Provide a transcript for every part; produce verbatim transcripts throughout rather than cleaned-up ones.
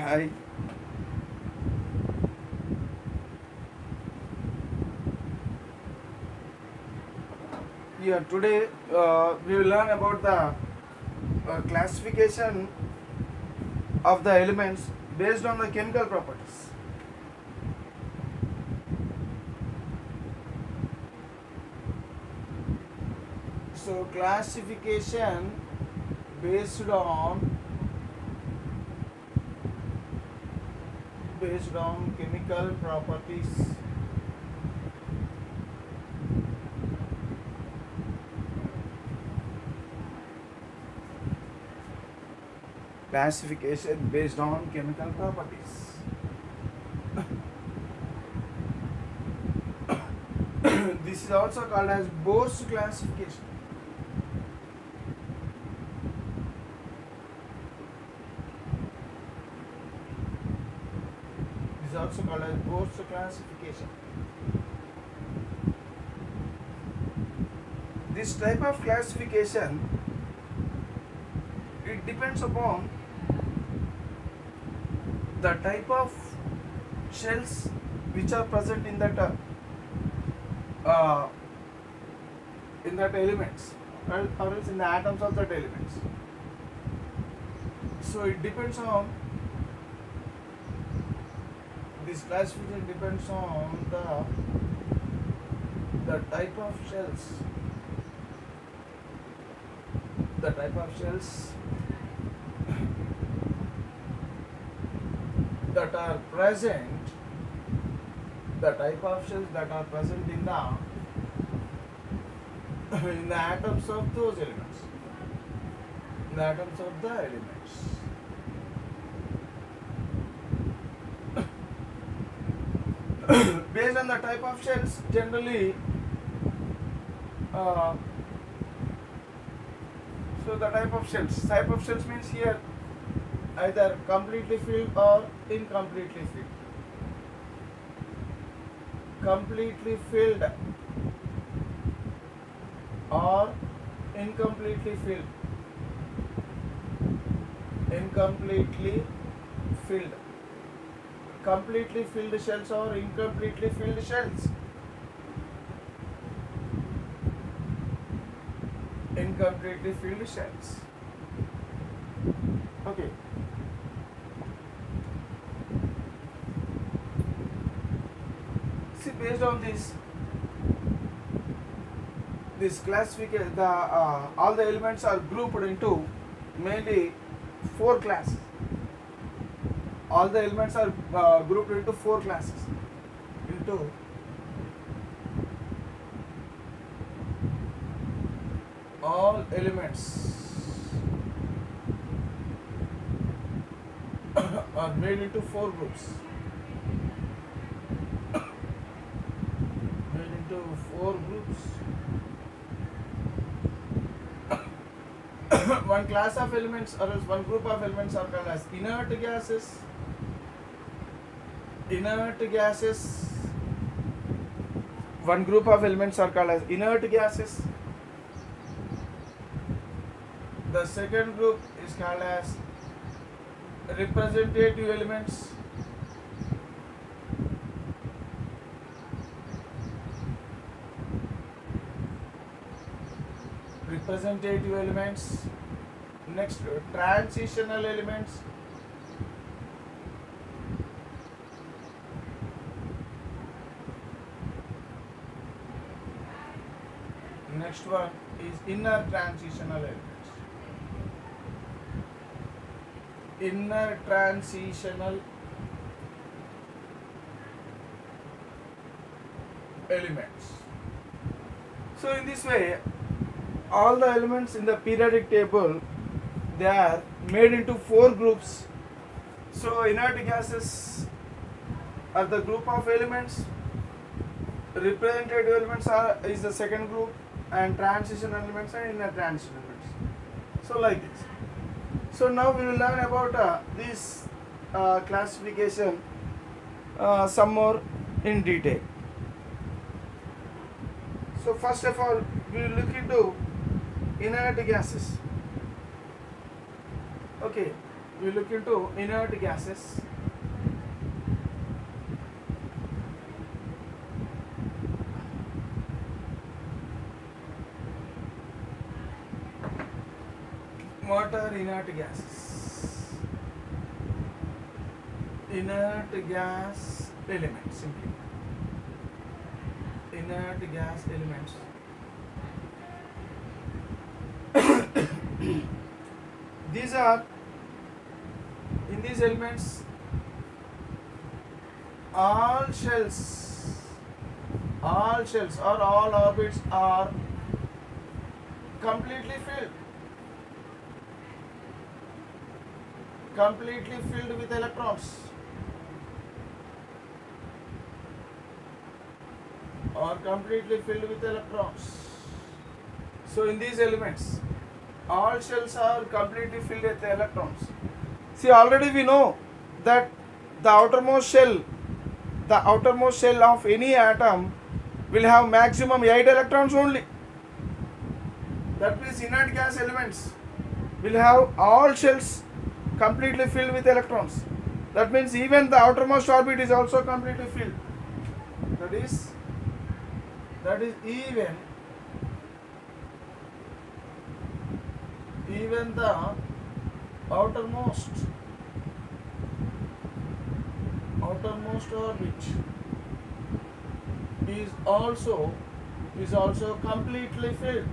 Hi. Yeah, today uh, we will learn about the uh, classification of the elements based on the chemical properties. So classification based on based on chemical properties. Classification based on chemical properties. This is also called as Bohr's classification. This is also called as Bohr's classification. This type of classification, it depends upon the type of shells which are present in that uh, uh, in that elements or, or else in the atoms of that elements. So it depends on this classification depends on the the type of shells the type of shells that are present the type of shells that are present in the in the atoms of those elements in the atoms of the elements. Based on the type of shells, generally uh, so the type of shells type of shells means here either completely filled or incompletely filled. Completely filled or incompletely filled. Incompletely filled. Completely filled shells or incompletely filled shells. Incompletely filled shells. Okay. See, based on this, this classification, the uh, all the elements are grouped into mainly four classes. All the elements are uh, grouped into four classes. Into all elements are made into four groups. Made into four groups. One class of elements or else one group of elements are called as inert gases. Inert gases. One group of elements are called as inert gases. The second group is called as representative elements. Representative elements. Next, transitional elements. Next one is inner transitional elements. Inner transitional elements. So in this way, all the elements in the periodic table, they are made into four groups. So inert gases are the group of elements, representative elements are is the second group, and transition elements are inner transition elements. So like this. So now we will learn about uh, this uh, classification uh, some more in detail. So first of all, we will look into inert gases. Okay, we look into inert gases. What are inert gases? Inert gas elements, simply. Inert gas elements. These are, in these elements, all shells, all shells or all orbits are completely filled. Completely filled with electrons, or completely filled with electrons. So in these elements, all shells are completely filled with electrons. See, already we know that the outermost shell, the outermost shell of any atom will have maximum eight electrons only. That means inert gas elements will have all shells completely filled with electrons. That means even the outermost orbit is also completely filled. That is, that is even, even the outermost, outermost orbit is also, is also completely filled.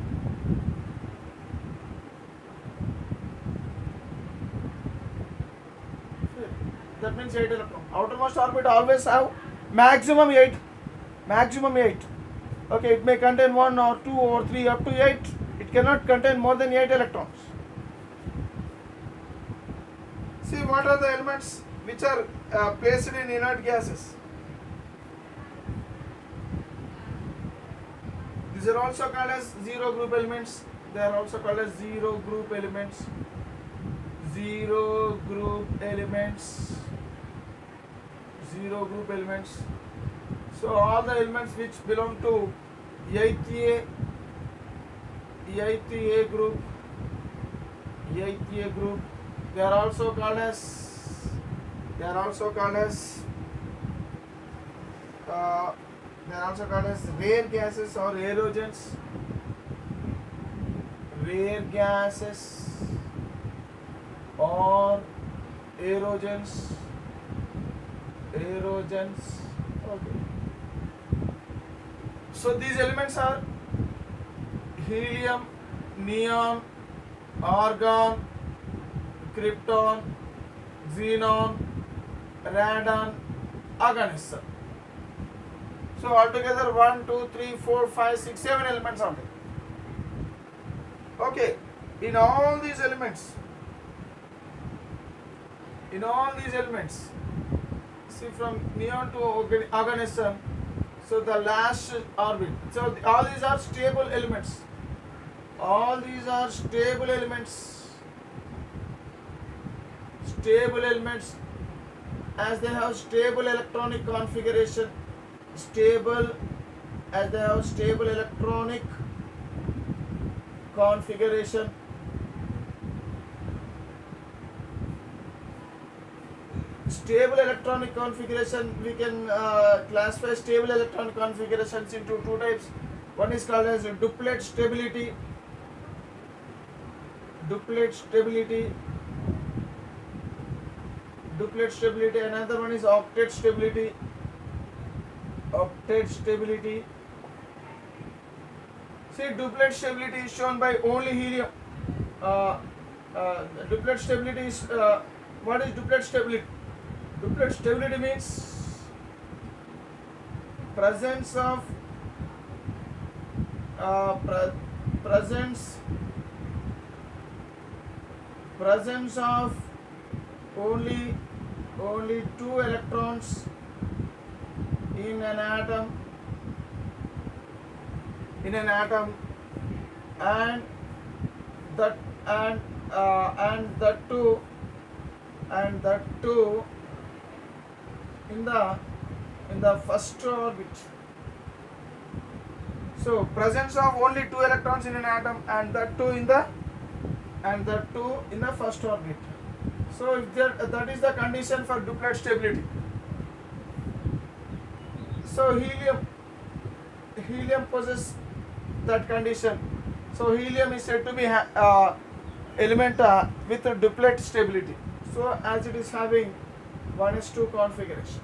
That means eight electrons. Outermost orbit always have maximum eight. Maximum eight. Okay, it may contain one or two or three up to eight. It cannot contain more than eight electrons. See, what are the elements which are uh, placed in inert gases? These are also called as zero group elements. They are also called as zero group elements. Zero group elements. Zero group elements. So all the elements which belong to eighth A, eighth A group, eighth A group, they are also called as, they are also called as, uh, they are also called as rare gases or aerogens. Rare gases or aerogens. Aerogens. Okay. So these elements are helium, neon, argon, krypton, xenon, radon, argon. So altogether one, two, three, four, five, six, seven elements are there. Okay. In all these elements, in all these elements, see from neon to argon, so the last orbit. So the, all these are stable elements. All these are stable elements. Stable elements, as they have stable electronic configuration. Stable, as they have stable electronic configuration. Stable electronic configuration, we can uh, classify stable electronic configurations into two types. One is called as duplet stability. Duplet stability. Duplet stability. Another one is octet stability. Octet stability. See, duplet stability is shown by only helium. Uh, uh, duplet stability is, uh, what is duplet stability? Duplet stability means presence of uh, pre presence presence of only only two electrons in an atom in an atom and that and uh, and that two and that two in the in the first orbit. So presence of only two electrons in an atom and that two in the and that two in the first orbit. So if that, that is the condition for duplet stability. So helium, helium possesses that condition. So helium is said to be ha uh, element uh, with a duplet stability. So as it is having one is two configuration.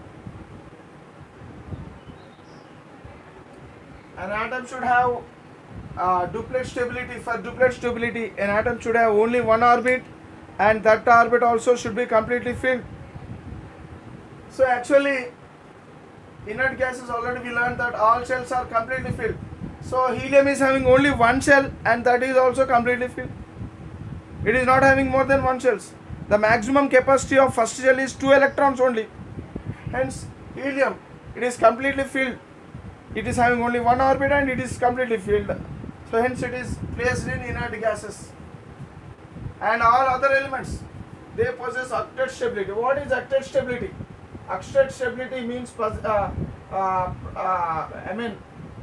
An atom should have uh, duplet stability. For duplet stability, an atom should have only one orbit, and that orbit also should be completely filled. So actually, inert gases already we learned that all shells are completely filled. So helium is having only one shell, and that is also completely filled. It is not having more than one shells. The maximum capacity of first shell is two electrons only. Hence helium, it is completely filled. It is having only one orbit and it is completely filled. So hence it is placed in inert gases. And all other elements, they possess octet stability. What is octet stability? Octet stability means uh, uh, uh, I mean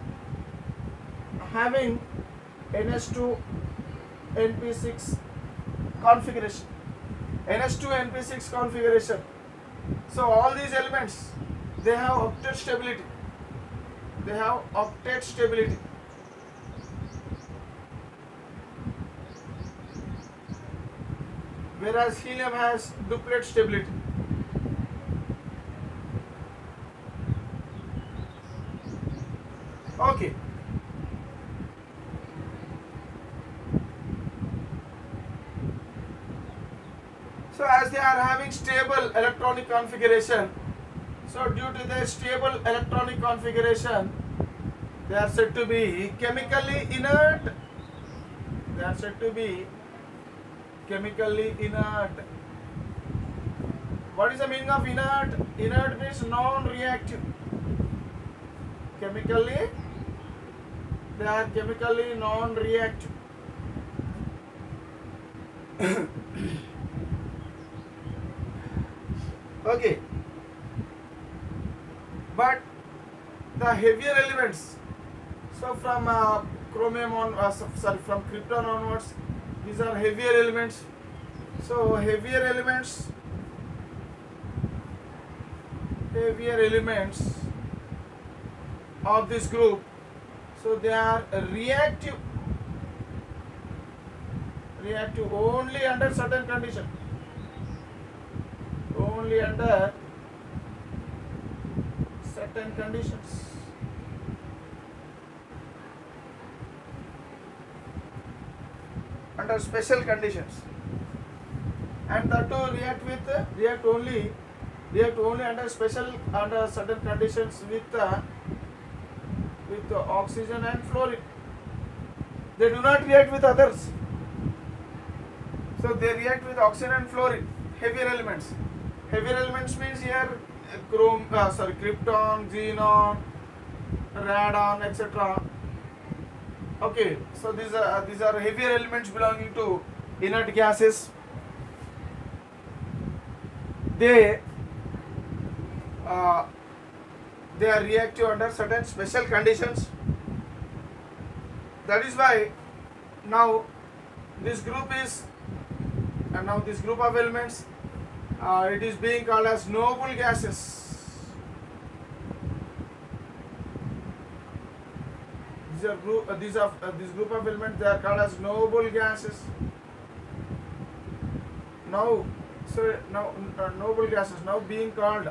having N H two N P six configuration. N H two N P six configuration. So all these elements, they have octet stability. They have octet stability. Whereas helium has duplet stability. Okay. So as they are having stable electronic configuration, so due to their stable electronic configuration, they are said to be chemically inert. They are said to be chemically inert. What is the meaning of inert? Inert means non-reactive. Chemically, they are chemically non-reactive. Okay. But the heavier elements, so from uh, chromium on, uh, sorry, from krypton onwards, these are heavier elements. So heavier elements, heavier elements of this group, so they are reactive, reactive only under certain condition, only under certain conditions. Under special conditions, and that to react with uh, react only react only under special under certain conditions with uh, with uh, oxygen and fluorine. They do not react with others. So they react with oxygen and fluorine, heavier elements. Heavier elements means here uh, chrome, uh, sorry, krypton, xenon, radon, et cetera. Okay, so these are uh, these are heavier elements belonging to inert gases. They uh, they are reactive under certain special conditions. That is why now this group is and now this group of elements, uh, it is being called as noble gases. These are group uh, these are uh, this group of elements, they are called as noble gases. Now so now uh, noble gases now being called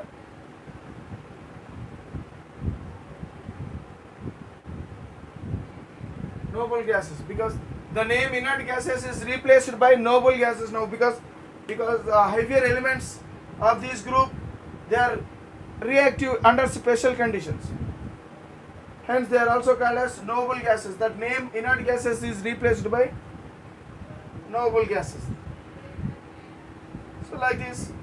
noble gases, because the name inert gases is replaced by noble gases now, because because uh, heavier elements of this group, they are reactive under special conditions. Hence they are also called as noble gases. That name inert gases is replaced by noble gases. So like this,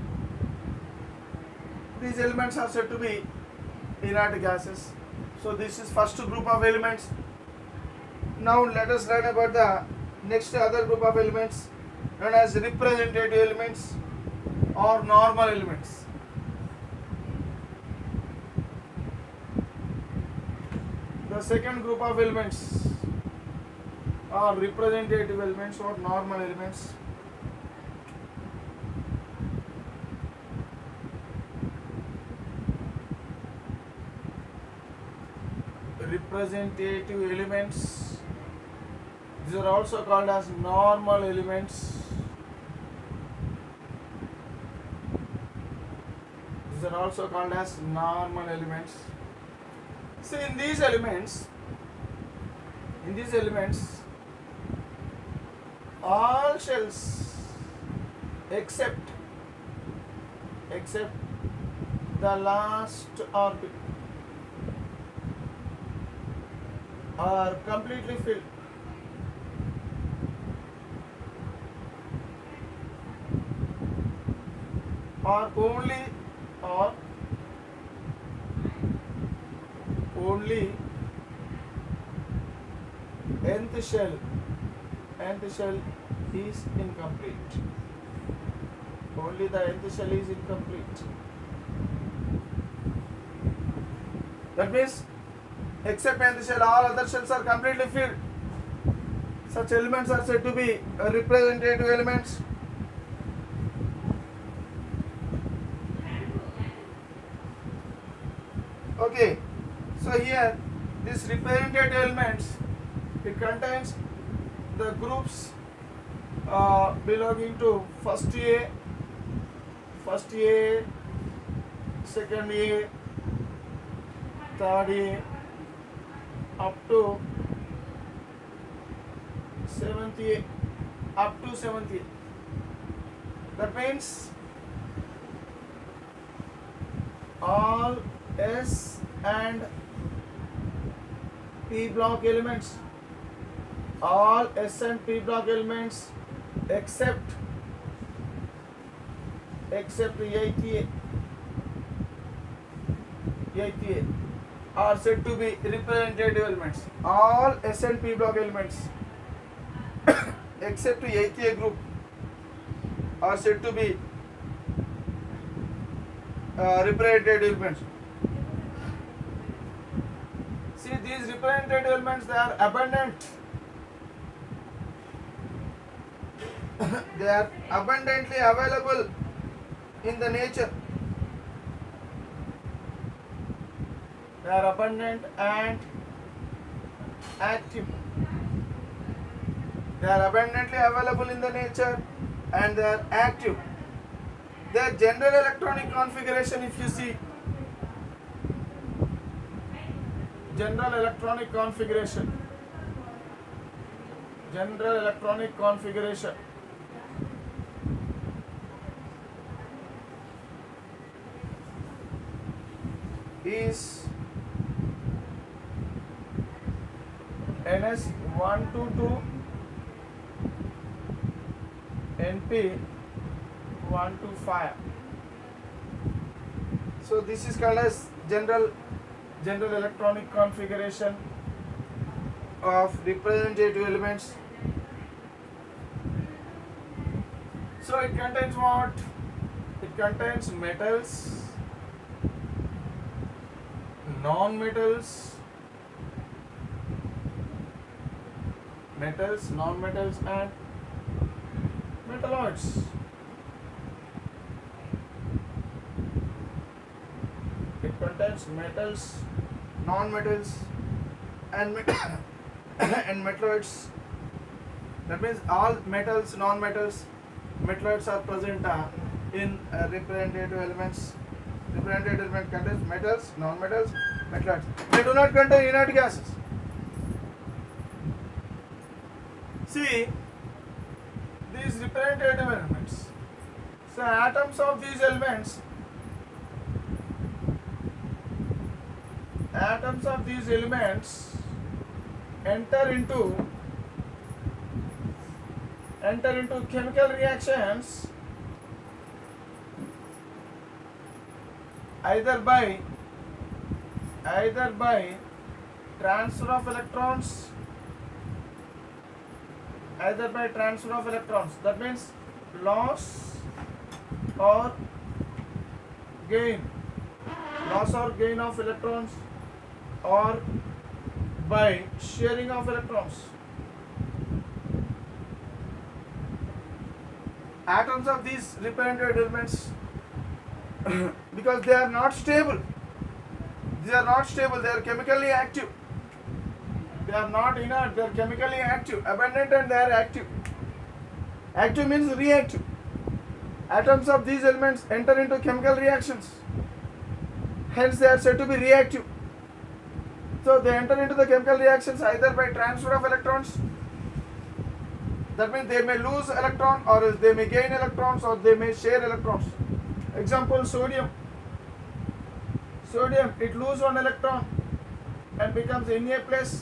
these elements are said to be inert gases. So this is first group of elements. Now let us learn about the next other group of elements known as representative elements or normal elements. The second group of elements are representative elements or normal elements. representative elements. These are also called as normal elements. These are also called as normal elements. See, in these elements, in these elements, all shells except except the last orbit are completely filled. Or only or only nth shell nth shell is incomplete. Only the nth shell is incomplete. That means except nth shell, all other shells are completely filled. Such elements are said to be representative elements. Okay, so here this representative elements, it contains the groups uh, belonging to first A, first A, second A, third A, up to seventh A, up to seventh A. That means all S and P block elements, all S and P block elements except except eighth A, eighth A are said to be representative elements. All S and P block elements except eighth A group are said to be uh, representative elements. See, these representative elements, they are abundant. They are abundantly available in the nature. They are abundant and active. They are abundantly available in the nature and they are active. Their general electronic configuration, if you see, general electronic configuration, general electronic configuration is N S one twenty-two, N P one twenty-five. So this is called as general general electronic configuration of representative elements. So it contains what? It contains metals, non-metals, metals, non-metals and metalloids. It contains metals, non-metals and met and metalloids. That means all metals, non-metals, metalloids are present uh, in uh, representative elements. Representative element contains metals, non-metals, metalloids. They do not contain inert gases. See, these representative elements. So atoms of these elements, atoms of these elements enter into enter into chemical reactions either by either by transfer of electrons either by transfer of electrons, that means loss or gain loss or gain of electrons, or by sharing of electrons. Atoms of these representative elements, because they are not stable, they are not stable, they are chemically active. They are not inert, they are chemically active, abundant and they are active. Active means reactive. Atoms of these elements enter into chemical reactions. Hence they are said to be reactive. So they enter into the chemical reactions either by transfer of electrons. That means they may lose electron or they may gain electrons or they may share electrons. Example, sodium. Sodium, it loses one electron and becomes Na plus.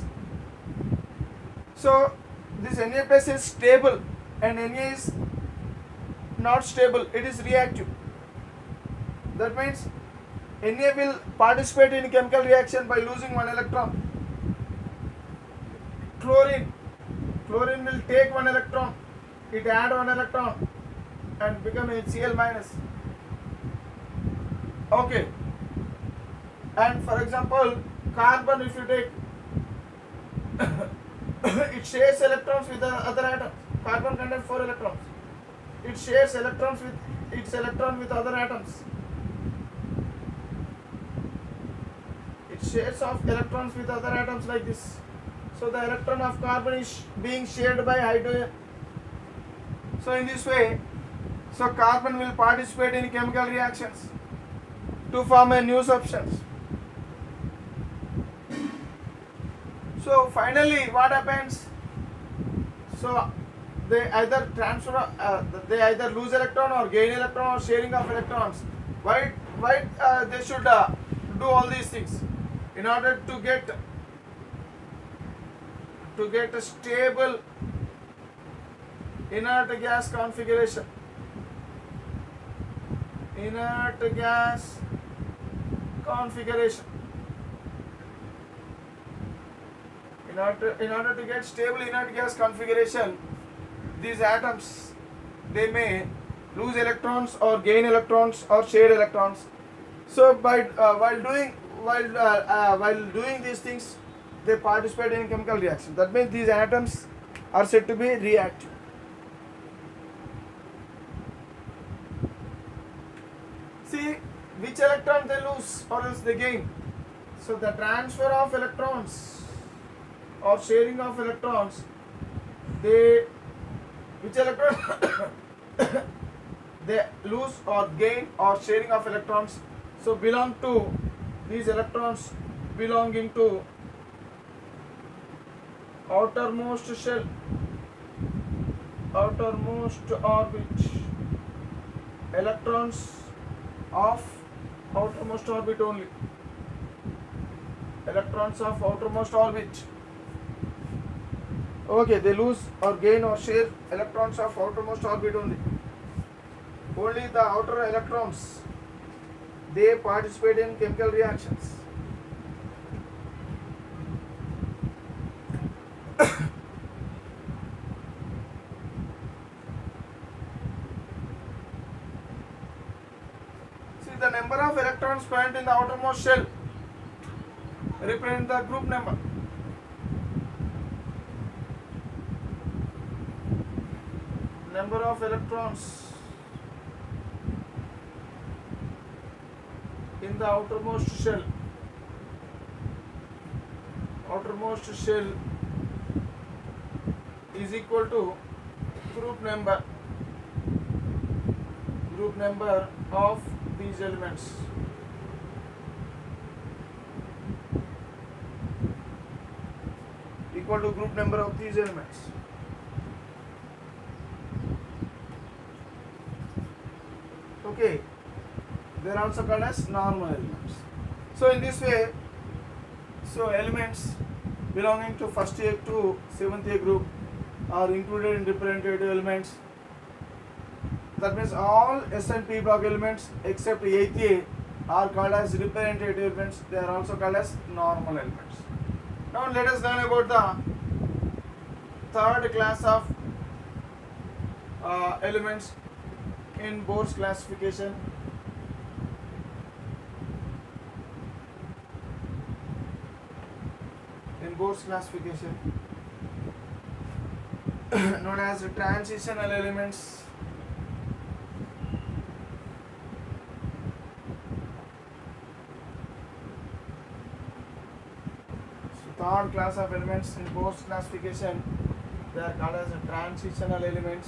So this Na plus is stable and Na is not stable, it is reactive. That means Na will participate in chemical reaction by losing one electron. Chlorine, chlorine will take one electron, it add one electron and become HCl minus. Okay. And for example, carbon, if you take, it shares electrons with the other atoms. Carbon contains four electrons. It shares electrons with its electron with other atoms. It shares of electrons with other atoms like this. So the electron of carbon is being shared by hydrogen. So in this way, so carbon will participate in chemical reactions to form a new substance. So finally, what happens? So they either transfer, uh, they either lose electron or gain electron or sharing of electrons. Why? Why uh, they should uh, do all these things? In order to get to get a stable inert gas configuration. Inert gas configuration. In order, in order to get stable inert gas configuration, these atoms, they may lose electrons or gain electrons or share electrons. So by uh, while doing while uh, uh, while doing these things, they participate in chemical reaction. That means these atoms are said to be reactive. See which electron they lose or else they gain. So the transfer of electrons or sharing of electrons, they which electron they lose or gain or sharing of electrons, so belong to these electrons belonging to outermost shell, outermost orbit, electrons of outermost orbit only, electrons of outermost orbit. Okay, they lose or gain or share electrons of outermost orbit only. Only the outer electrons, they participate in chemical reactions. See, the number of electrons present in the outermost shell represent the group number. Number of electrons in the outermost shell, outermost shell is equal to group number, group number of these elements. Equal to group number of these elements. Okay, they are also called as normal elements. So in this way, so elements belonging to first A to seventh A group are included in representative elements. That means all S and P block elements except eighth A are called as representative elements. They are also called as normal elements. Now let us learn about the third class of uh, elements in Bohr's classification. In Bohr's classification, known as transitional elements. So third class of elements in Bohr's classification. They are called as transitional elements.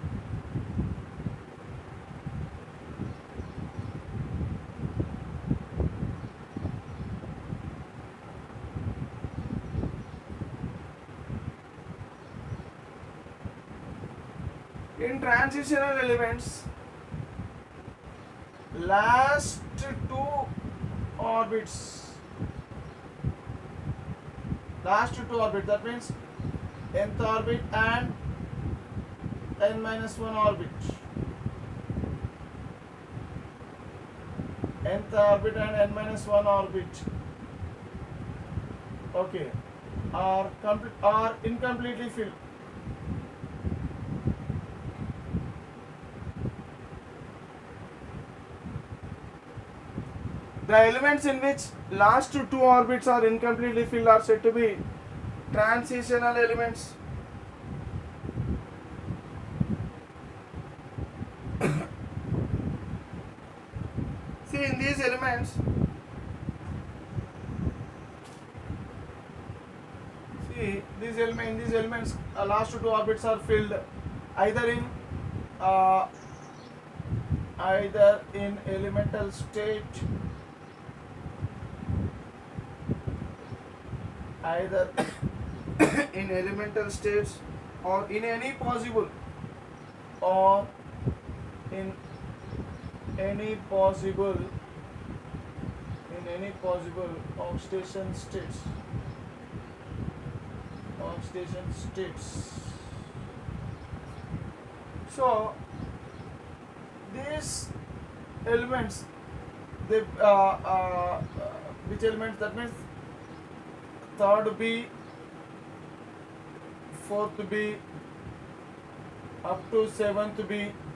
In transitional elements, last two orbits, last two orbits, that means nth orbit and n minus one orbit, nth orbit and n minus one orbit, okay, are complete are incompletely filled. The elements in which last two orbits are incompletely filled are said to be transitional elements. See, in these elements, see these elements, in these elements, uh, last two orbits are filled either in uh, either in elemental state, either in elemental states or in any possible or in any possible in any possible oxidation states oxidation states. So these elements, they uh, uh, which elements, that means third B, fourth B, up to seventh B,